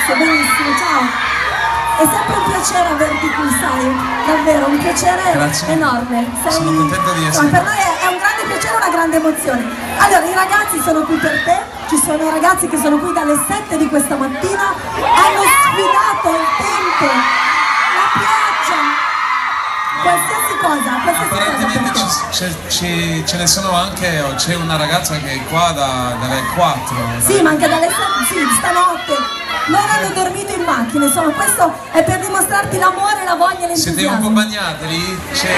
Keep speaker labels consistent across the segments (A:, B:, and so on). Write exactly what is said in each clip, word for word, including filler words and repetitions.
A: Grazie, benissimo, ciao. È sempre un piacere averti qui, sai, davvero, un piacere
B: Grazie.
A: enorme. Sei...
B: Sono contento di essere
A: per noi è, è un grande piacere, una grande emozione. Allora, i ragazzi sono qui per te, ci sono ragazzi che sono qui dalle sette di questa mattina, hanno sfidato il tempo, la pioggia, qualsiasi cosa, qualsiasi
B: Apparentemente
A: cosa.
B: ci- ci- ce ne sono anche, c'è una ragazza che è qua da, dalle quattro.
A: Sì, ma anche dalle sette, sì, stanotte. Loro hanno dormito in macchina, insomma, questo è per dimostrarti l'amore, la voglia e
B: Siete un po'
A: l'entusiasmo.
B: bagnate lì? C'è...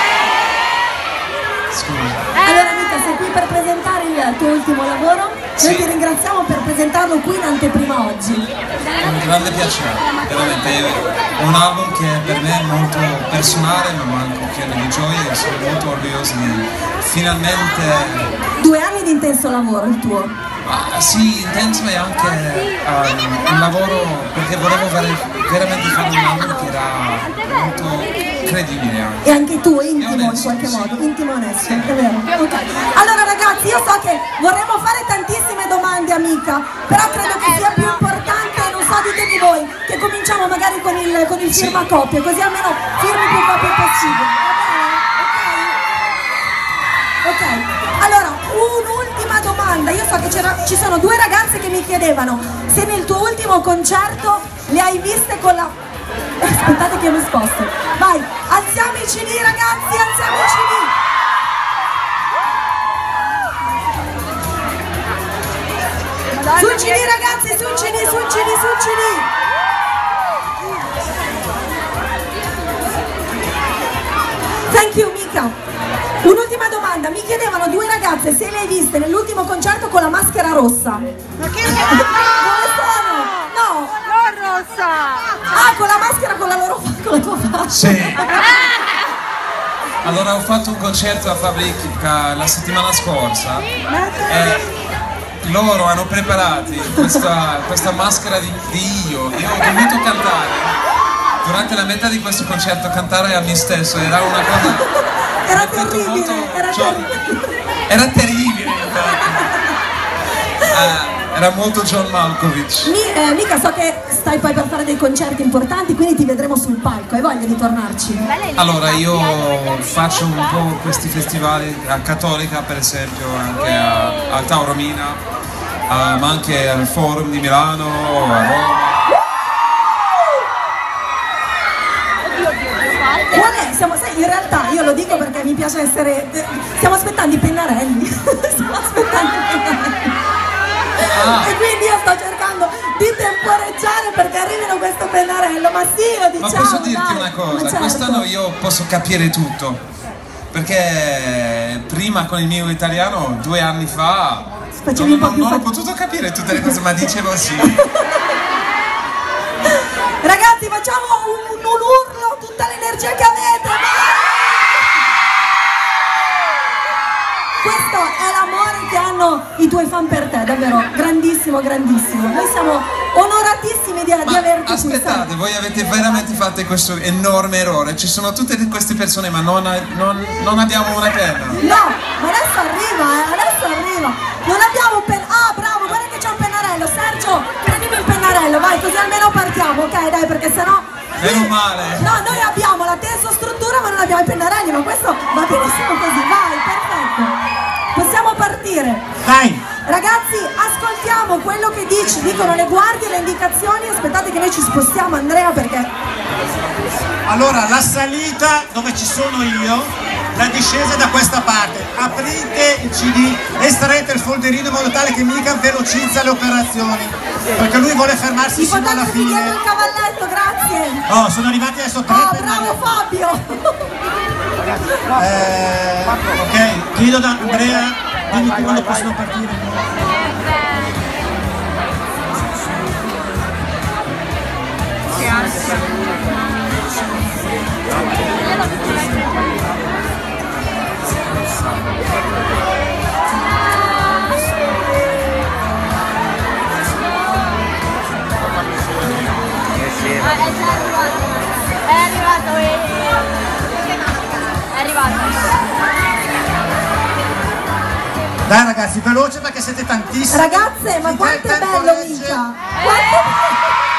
B: Scusa.
A: Allora amica, sei qui per presentare il tuo ultimo lavoro?
B: Sì.
A: Noi ti ringraziamo per presentarlo qui in anteprima oggi.
B: È un grande piacere, veramente è un album che per me è molto personale ma anche pieno di gioia e sono molto orgoglioso di finalmente...
A: Due anni di intenso lavoro il tuo.
B: Ah, sì, intenso e anche um, un lavoro perché volevo ver veramente fare un album che era molto credibile anche.
A: E anche tu, intimo in
B: onesto,
A: qualche
B: sì.
A: modo, intimo onesto, è vero. Ok. Allora ragazzi, io so che vorremmo fare tantissime domande amica, però credo che sia più importante, non so, dite voi, che cominciamo magari con il, con il
B: Sì.
A: firma coppie, così almeno firmi più copie possibili. Va bene? Ok? Ok. Allora, un'ultima domanda. Io so che ci sono due ragazze che mi chiedevano se nel tuo ultimo concerto le hai viste con la... Aspettate che io mi sposto. Vai, alziamo i C D ragazzi, alziamo i C D. Sul C D ragazzi, sul C D, sul C D, sul C D. Thank you Mika. Un'ultima domanda, mi chiedevano due ragazze se le hai viste nell'ultimo concerto con la maschera rossa.
C: Ma che
A: Dove sono? No!
C: non rossa!
A: Ah, con la maschera con la loro con la tua faccia.
B: Sì. Allora ho fatto un concerto a Fabrica la settimana scorsa e loro hanno preparato questa, questa maschera di, di io e ho dovuto cantare. Durante la metà di questo concerto cantare a me stesso era una cosa...
A: Era
B: mi ha detto
A: terribile,
B: molto-
A: era
B: cioè,
A: terribile.
B: era terribile. Ah, era molto John Malkovich.
A: Mi, eh, mica so che stai poi per fare dei concerti importanti, quindi ti vedremo sul palco, hai voglia di tornarci?
B: Allora io faccio un po' questi festivali a Cattolica per esempio, anche a, al Taormina, a, ma anche al Forum di Milano, a Roma.
A: Qual è? Siamo, sai, in realtà io lo dico perché mi piace essere... Stiamo aspettando i pennarelli. Stiamo aspettando i pennarelli.
B: Ah.
A: E quindi io sto cercando di temporeggiare perché arrivino questo pennarello. Ma sì, lo diciamo.
B: Ma posso dirti
A: dai.
B: una
A: Ma
B: cosa,
A: certo.
B: quest'anno io posso capire tutto, perché prima con il mio italiano, due anni fa,
A: Facevi
B: non,
A: un po'
B: non,
A: più
B: non ho
A: fatica.
B: potuto capire tutte le cose, ma dicevo sì.
A: Ragazzi, facciamo un, un urlo, tutta l'energia che avete, vai! Questo è l'amore che hanno i tuoi fan per te, davvero, grandissimo, grandissimo. Noi siamo onoratissimi di, di
B: Ma
A: averti qui.
B: aspettate, voi avete veramente fatto questo enorme errore, ci sono tutte queste persone ma non, non, non abbiamo una penna.
A: No, ma adesso arriva, eh, adesso arriva. Non abbiamo un pennarello. Ah, bravo, guarda che c'è un pennarello. Sergio, prendimi il pennarello, vai, così almeno partiamo, ok? Dai, perché sennò...
B: Meno male.
A: No, noi abbiamo la tensostruttura ma non abbiamo i pennarelli, ma questo va benissimo così, vai, perfetto. Possiamo partire.
D: Dai!
A: Ragazzi, ascoltiamo quello che dici, dicono le guardie, le indicazioni. Aspettate che noi ci spostiamo, Andrea, perché...
D: Allora, la salita dove ci sono io, la discesa da questa parte. Aprite il C D, estraete il folderino in modo tale che mica velocizza le operazioni. Perché lui vuole fermarsi
A: I
D: fino alla
A: fotografi dietro
D: fine.
A: il cavalletto, grazie.
D: Oh, sono arrivati adesso tre
A: Oh,
D: pennarelli.
A: bravo Fabio.
D: Eh, ok, chiedo da Andrea, dimmi tu quando possono partire.
C: È arrivato, è arrivato.
D: Dai ragazzi, veloce perché siete tantissimi.
A: Ragazze, ma
D: Il
A: quanto è
D: tempo
A: bello
D: legge.
A: mica. Quanto...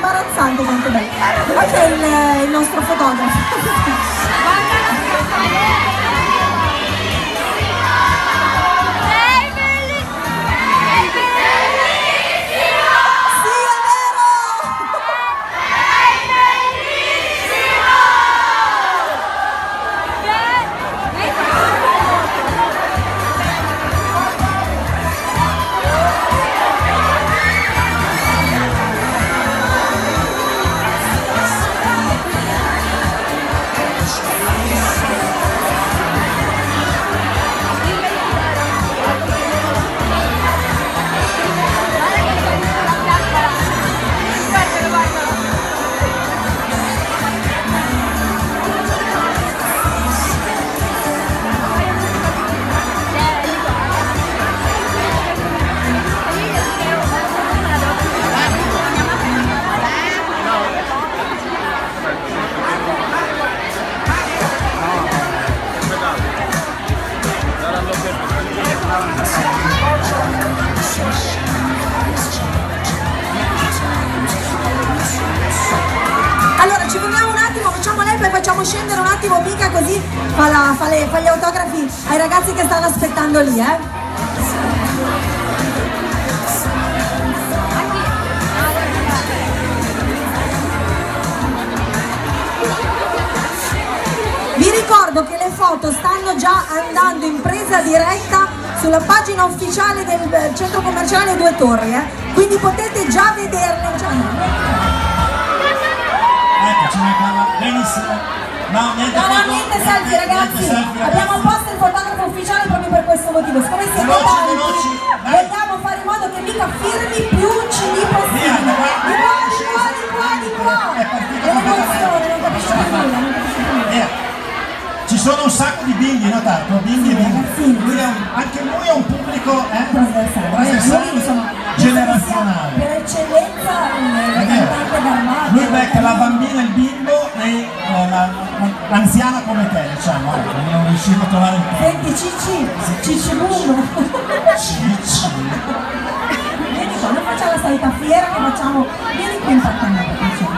A: imbarazzante quanto bello. Anche il, il nostro fotografo. Allora ci fermiamo un attimo, facciamo lei, poi facciamo scendere un attimo Mica, così fa, la, fa, le, fa gli autografi ai ragazzi che stanno aspettando lì, eh. Vi ricordo che le foto stanno già andando in presa diretta sulla pagina ufficiale del centro commerciale Due Torri, eh? Quindi potete già vederle. Già.
D: Ecco, ce n'è benissimo. No, niente,
A: no, no, niente selfie ragazzi.
D: Niente selfie, ragazzi.
A: Abbiamo posto il fotografo ufficiale proprio per questo motivo. Siccome siete
D: Veloci,
A: tanti,
D: veloci, dai.
A: vogliamo fare in modo che Mica firmi più C D possibile. Di qua, di qua, di qua, di qua. L'emozione, non capisco più nulla, non capisco più nulla.
D: Eh, Ci sono un sacco di bimbi, notato? Bimbi e bimbi. Lui è un, anche lui è un pubblico eh, trasversale, generazionale.
A: Per eccellenza il cantante d'armadio.
D: Lui becca la bambina, il bimbo e l'anziana come te, diciamo. Non riuscivo a trovare il tempo.
A: Senti Cicci, Cicci Boom.
D: Cicci.
A: Vedi qua, noi facciamo la solita fiera che facciamo, vieni qui in partenza.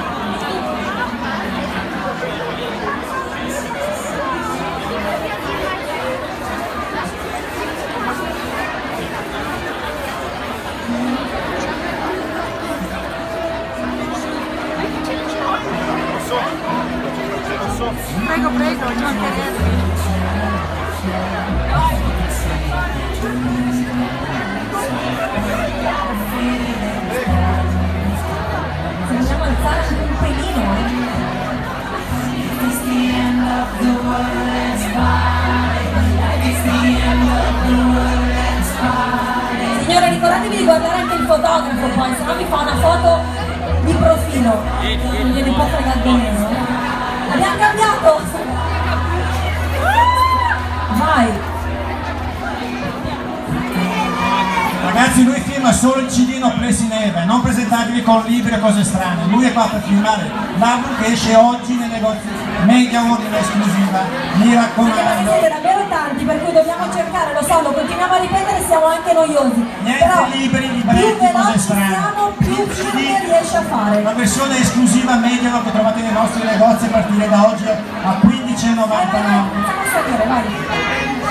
C: Prego, prego, ci mancherebbe.
A: Se vogliamo alzare anche un pelino, signore, ricordatevi di guardare anche il fotografo poi, se no mi fa una foto di profilo, non gliene può fregare di meno. Abbiamo cambiato! Vai!
D: Ragazzi, lui firma solo il C D No Place in Heaven, non presentatevi con libri e cose strane. Lui è qua per firmare l'album che esce oggi nei negozi Media World in esclusiva. Mi raccomando.
A: Siete davvero tanti, per cui dobbiamo cercare, lo so, lo continuiamo a ripetere, siamo anche noiosi.
D: Niente
A: però
D: libri,
A: più
D: libretti, cose
A: veloci
D: strane.
A: siamo, più firme riesce a fare.
D: La versione esclusiva Media World che trovate nei nostri negozi a partire da oggi a quindici e
A: Vai, vai, vai,
D: novantanove.
A: facciamo sapere, vai.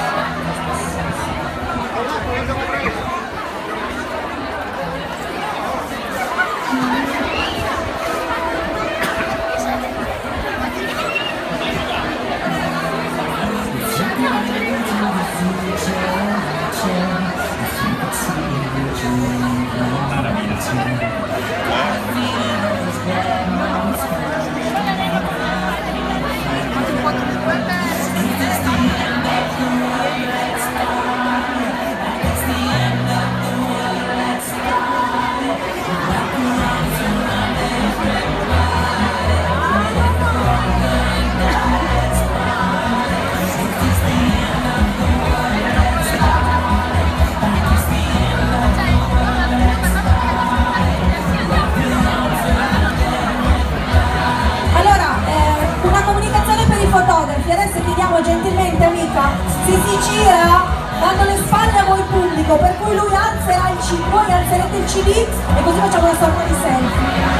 A: Adesso chiediamo gentilmente a Mica se si gira dando le spalle a voi pubblico, per cui lui alzerà il C D, voi alzerete il C D e così facciamo una sorta di selfie.